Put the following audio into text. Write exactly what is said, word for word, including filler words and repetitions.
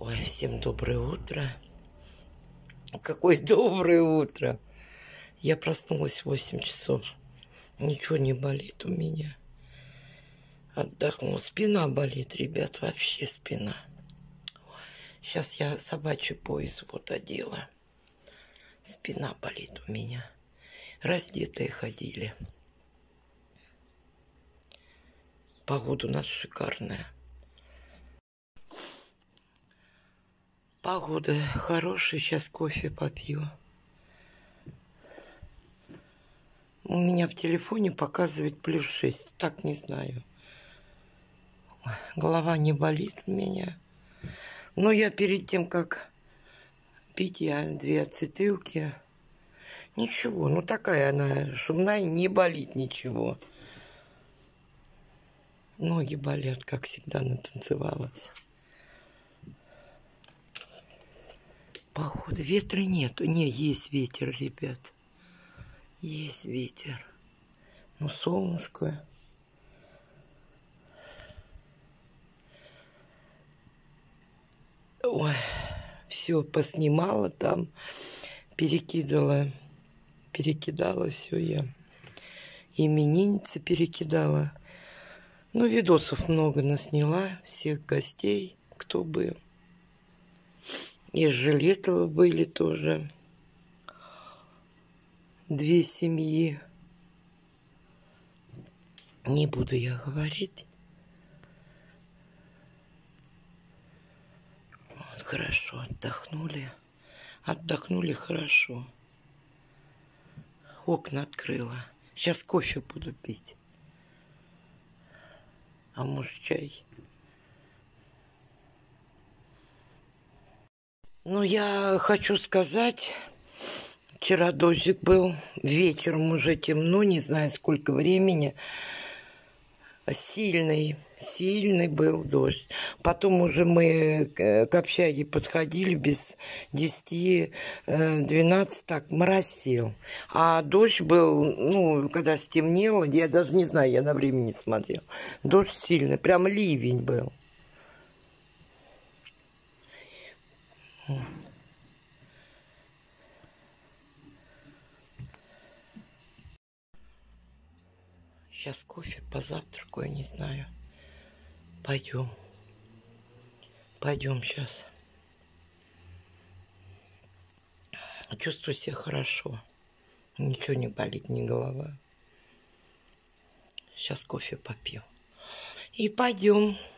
Ой, всем доброе утро. Какое доброе утро. Я проснулась в восемь часов. Ничего не болит у меня. Отдохнула. Спина болит, ребят, вообще спина. Сейчас я собачий пояс вот одела. Спина болит у меня. Раздетые ходили. Погода у нас шикарная. Погода хорошая, сейчас кофе попью. У меня в телефоне показывает плюс шесть, так не знаю. Голова не болит у меня. Но я перед тем, как пить я две ацетилки, ничего, ну такая она шумная, не болит ничего. Ноги болят, как всегда, натанцевалась. Походу, ветра нету. Не, есть ветер, ребят. Есть ветер. Ну, солнышко. Ой, все поснимала там, перекидывала, перекидала все я. Именинницы перекидала. Ну, видосов много насняла, всех гостей, кто был. Из Жилетова были тоже две семьи. Не буду я говорить. Вот, хорошо, отдохнули. Отдохнули хорошо. Окна открыла. Сейчас кофе буду пить. А может, чай? Ну, я хочу сказать, вчера дождик был, вечером уже темно, не знаю, сколько времени. Сильный, сильный был дождь. Потом уже мы к общаге подходили без десяти двенадцати, так, моросил. А дождь был, ну, когда стемнело, я даже не знаю, я на время не смотрела. Дождь сильный, прям ливень был. Сейчас кофе позавтракаю, не знаю. Пойдем. Пойдем сейчас. Чувствую себя хорошо. Ничего не болит, ни голова. Сейчас кофе попью. И пойдем.